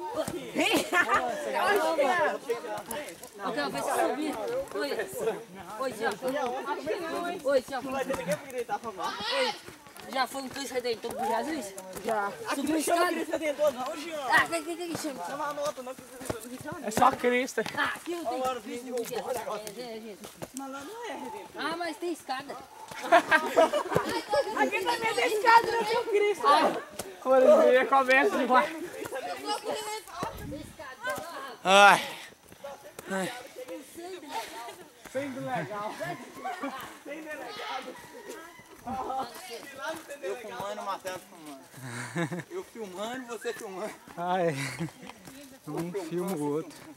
Eu quero ver se subir. Oi, Tiago. Oi, Tiago. Oi. Já foi um Cristo Redentor do Jesus? Já. Subiu a escada? Cristo Redentor não, Jean. Ah, quem chama? Chama a nota, não. É só Cristo. Ah, aqui não tem Cristo. Mas lá não é Redentor. Ah, mas tem escada. Aqui também tem escada, não tem Cristo. Por dia começa de baixo. Ai. Sendo legal. Eu fumando, Matheus fumando. Eu filmando e você filmando. Ai. Um filma o outro.